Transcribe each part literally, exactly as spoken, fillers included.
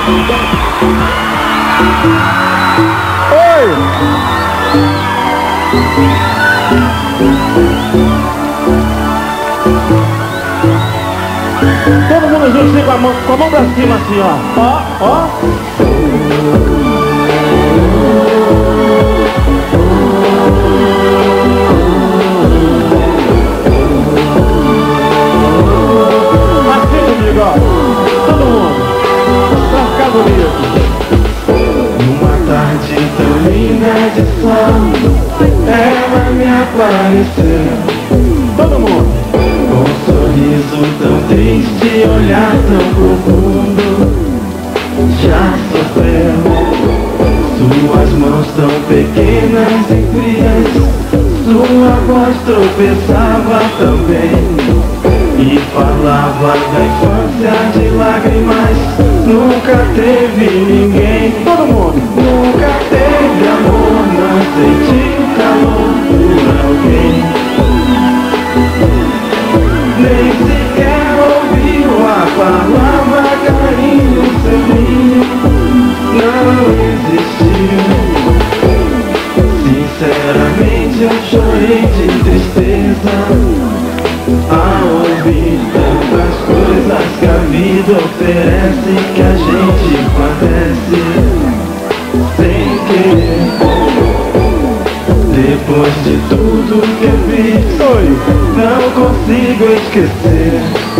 Oi! Todo mundo junto assim, com a mão, com a mão pra cima assim, ó. Ó, ó. Assim comigo, ó. Todo mundo. Pra ficar bonito. Numa tarde tão linda de sol, ela me apareceu. Todo mundo. Com um sorriso tão triste, olhar tão profundo. Já sofreu. Suas mãos tão pequenas e frias, sua voz tropeçava também e falava da infância de lágrimas. Nunca teve ninguém, Todo mundo. nunca teve amor, não sentiu calor por alguém. Nem sequer ouviu a palavra carinho, selinho, não existiu. Sinceramente eu chorei de tristeza ao ouvir tantas coisas que a vida oferece, que a gente padece sem querer. Depois de tudo que eu fiz, Oi. não consigo esquecer.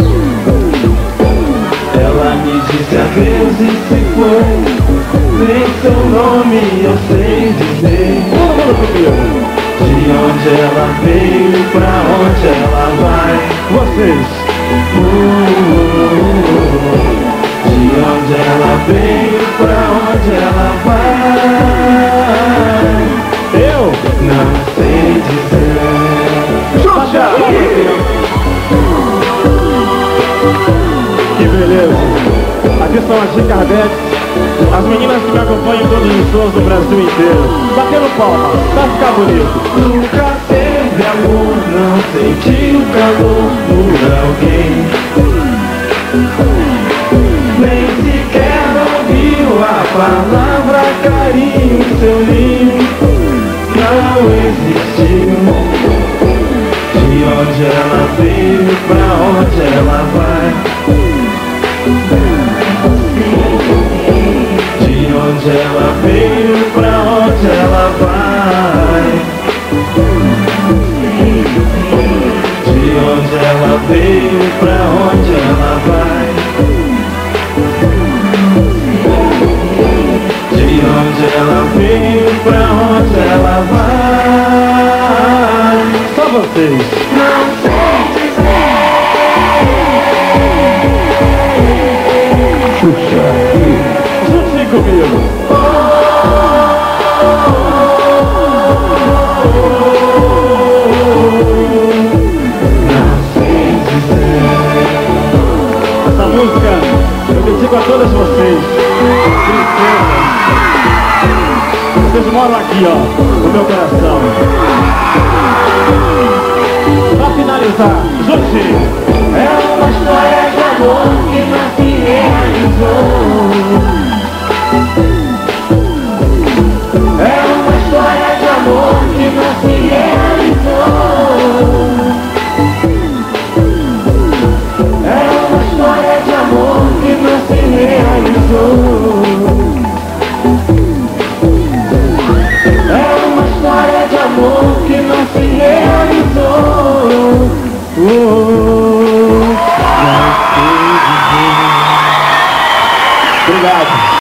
Ela me disse adeus e se foi. Nem seu nome eu sei dizer. Todo mundo comigo. De onde ela veio, pra onde ela vai. Vocês. Uh, uh, uh. De onde ela veio, pra onde ela vai. Eu. Não sei dizer. Xuxa. Que beleza. Aqui são as Ricardetes. As meninas que me acompanham em todos os shows do Brasil inteiro. Batendo palma, pra ficar bonito. Nunca teve amor, não sentiu calor por alguém. Nem sequer ouviu a palavra carinho, seu ninho não existiu. De onde ela veio, pra onde ela vai. De onde ela veio, pra onde ela vai. De onde ela veio, pra onde ela vai. De onde ela veio, pra onde ela vai. Só vocês. Não sei dizer. Juntinho comigo. Essa música eu dedico a todas vocês. Princesas. Vocês moram aqui, ó, no meu coração. Pra finalizar, juntinho. É uma história de amor que não se realizou. É uma história de amor que não se realizou. É uma história de amor que não se realizou. É uma história de amor que não se realizou. Oh, Obrigado.